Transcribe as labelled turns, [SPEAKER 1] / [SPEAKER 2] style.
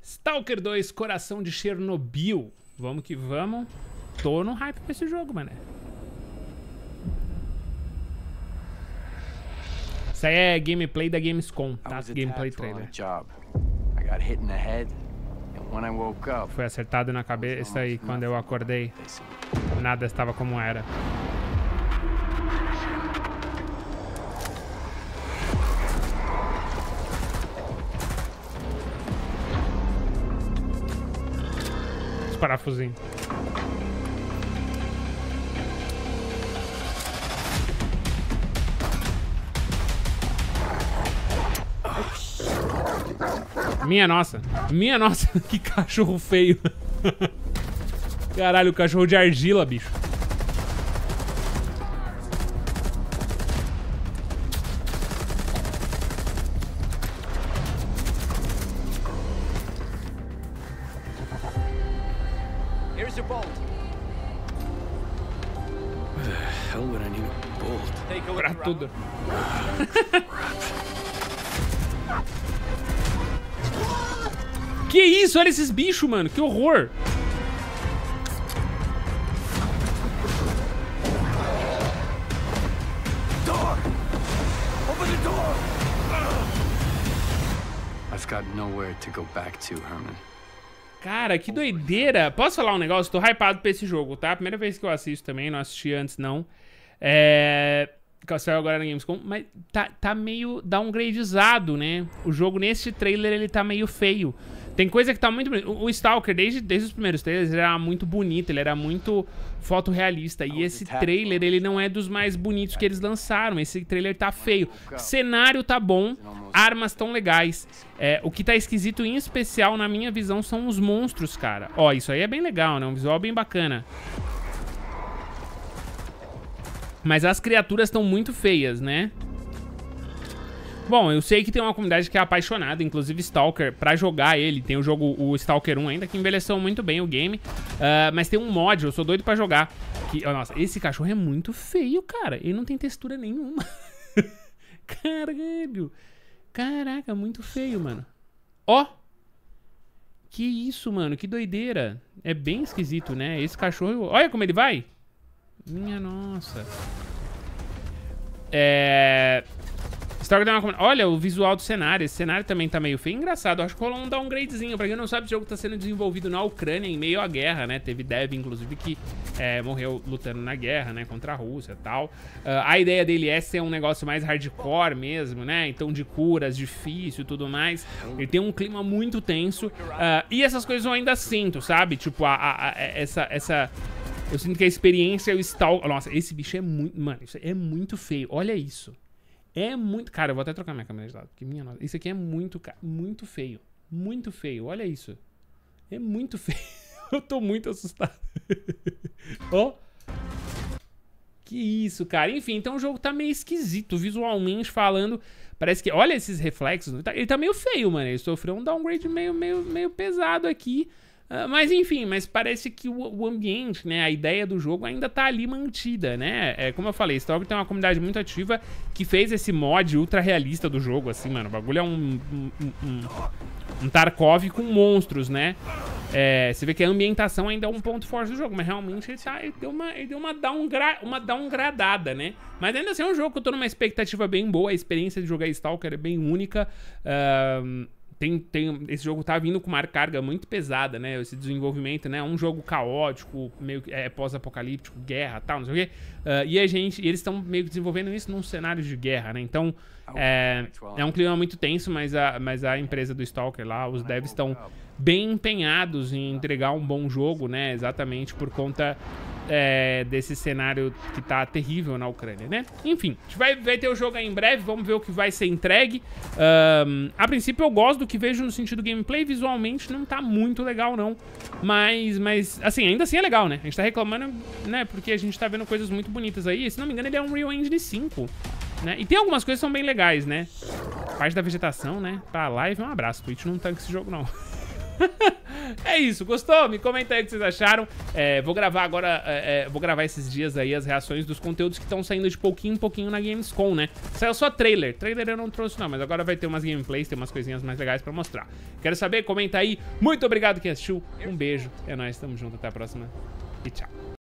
[SPEAKER 1] Stalker 2, Coração de Chernobyl. Vamos que vamos. Tô no hype pra esse jogo, mané. Isso aí é gameplay da Gamescom, tá? Gameplay trailer. Foi acertado na cabeça e quando eu acordei, nada estava como era. Os parafusinhos. Minha nossa, que cachorro feio. Caralho, cachorro de argila, bicho.
[SPEAKER 2] Here's your bolt.
[SPEAKER 3] Where the hell would I need a bolt?
[SPEAKER 2] Take a look
[SPEAKER 1] Pra
[SPEAKER 2] around.
[SPEAKER 1] tudo. Que isso? Olha esses bichos, mano. Que horror.
[SPEAKER 3] Door! Open the door! I've got nowhere to go back to, Herman.
[SPEAKER 1] Cara, que doideira. Posso falar um negócio? Tô hypado pra esse jogo, tá? Primeira vez que eu assisto também. Não assisti antes, não. Que saiu agora na Gamescom. Mas tá meio downgradezado, né? O jogo nesse trailer, ele tá meio feio. Tem coisa que tá muito bonita. O Stalker, desde os primeiros trailers, ele era muito bonito, ele era muito fotorrealista. E esse trailer, ele não é dos mais bonitos que eles lançaram. Esse trailer tá feio. Cenário tá bom, armas tão legais. O que tá esquisito, em especial, na minha visão, são os monstros, cara. Ó, isso aí é bem legal, né? Um visual bem bacana. Mas as criaturas estão muito feias, né? Bom, eu sei que tem uma comunidade que é apaixonada, inclusive Stalker, pra jogar ele. Tem o jogo, o Stalker 1 ainda, que envelheceu muito bem o game. Mas tem um mod, eu sou doido pra jogar. Nossa, esse cachorro é muito feio, cara. Ele não tem textura nenhuma. Caralho. Caraca, muito feio, mano. Ó. Que isso, mano, que doideira. É bem esquisito, né? Esse cachorro... Olha como ele vai. Minha nossa. Olha o visual do cenário. Esse cenário também tá meio feio. Engraçado, acho que rolou um downgradezinho. Pra quem não sabe, o jogo tá sendo desenvolvido na Ucrânia, em meio à guerra, né? Teve dev, inclusive, que morreu lutando na guerra, né? Contra a Rússia e tal. A ideia dele é ser um negócio mais hardcore mesmo, né? Então, de curas, difícil e tudo mais. Ele tem um clima muito tenso. E essas coisas eu ainda sinto, sabe? Tipo, eu sinto que a experiência é o Stalker... Nossa, esse bicho é muito... Mano, isso é muito feio. Olha isso. É muito... Cara, eu vou até trocar minha câmera de lado. Porque minha nossa... Isso aqui é muito feio. Muito feio. Olha isso. É muito feio. Eu tô muito assustado. Ó. Que isso, cara. Enfim, então o jogo tá meio esquisito. Visualmente falando... Parece que... Olha esses reflexos. Ele tá meio feio, mano. Ele sofreu um downgrade meio pesado aqui. Mas enfim, parece que o ambiente, né, a ideia do jogo ainda tá ali mantida, né? Como eu falei, Stalker tem uma comunidade muito ativa que fez esse mod ultra realista do jogo, assim, mano. O bagulho é um Tarkov com monstros, né? Você vê que a ambientação ainda é um ponto forte do jogo, mas realmente ele deu uma downgradada, né? Mas ainda assim é um jogo que eu tô numa expectativa bem boa, a experiência de jogar Stalker é bem única. Esse jogo tá vindo com uma carga muito pesada, né? Esse desenvolvimento, né? Um jogo caótico, meio que pós-apocalíptico, guerra e tal, não sei o quê. E eles estão meio que desenvolvendo isso num cenário de guerra, né? Então, é um clima muito tenso, mas a empresa do Stalker lá, os devs estão bem empenhados em entregar um bom jogo, né? Exatamente por conta desse cenário que tá terrível na Ucrânia, né? Enfim, a gente vai ter o jogo aí em breve, vamos ver o que vai ser entregue. A princípio eu gosto do que vejo no sentido gameplay, visualmente não tá muito legal não, mas assim, ainda assim é legal, né? A gente tá reclamando, né, porque a gente tá vendo coisas muito bonitas aí. Se não me engano ele é um Unreal Engine 5, né? E tem algumas coisas que são bem legais, né? Parte da vegetação, né? Pra live, um abraço, Twitch não tanca esse jogo não. É isso, gostou? Me comenta aí o que vocês acharam. Vou gravar agora, vou gravar esses dias aí as reações dos conteúdos que estão saindo de pouquinho em pouquinho na Gamescom, né? Saiu só trailer. Trailer eu não trouxe não, mas agora vai ter umas gameplays, tem umas coisinhas mais legais pra mostrar. Quero saber? Comenta aí. Muito obrigado quem assistiu. Um beijo. É nóis, tamo junto. Até a próxima. E tchau.